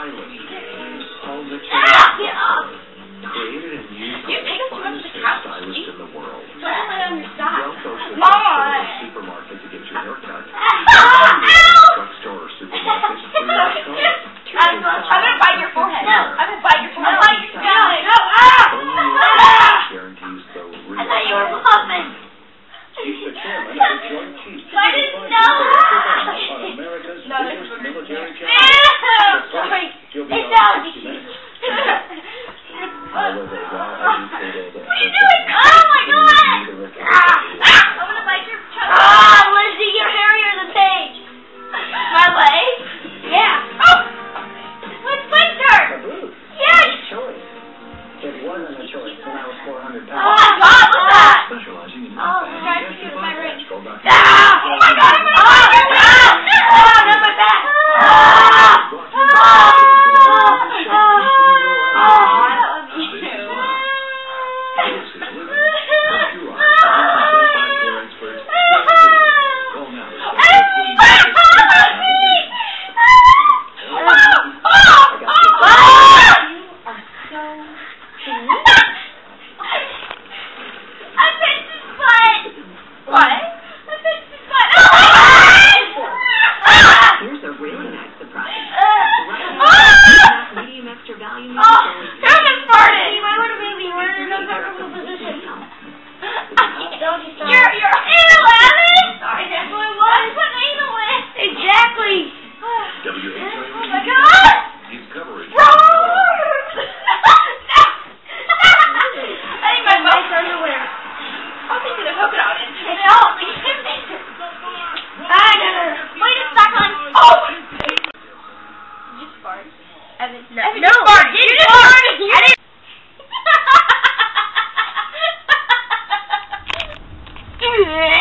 island called the Get up! created and used You by take the us to finest the couch. hairstylists in the world. So I lay on your side. You also should Come go to on! the supermarket to get your hair cut. Ow! Drugstore or supermarket for your coat. I'm gonna bite your forehead. No. I'm gonna bite your forehead. Only your guarantees the real. I thought you were bluffing. He's the chairman of the Joint Chiefs. I didn't know. On America's biggest military Sorry. It's allergy. However, well-educated What are you doing? Oh my God! I'm gonna bite your toe. Lizzie, you're hairier than Paige. My leg? Yeah. Oh! My legs hurt. Yes. Choice. It wasn't a choice when I was 400 pounds. Oh my God, what's that? Specializing in Trying to get my ring. Go back. Oh my God, my not my back. No.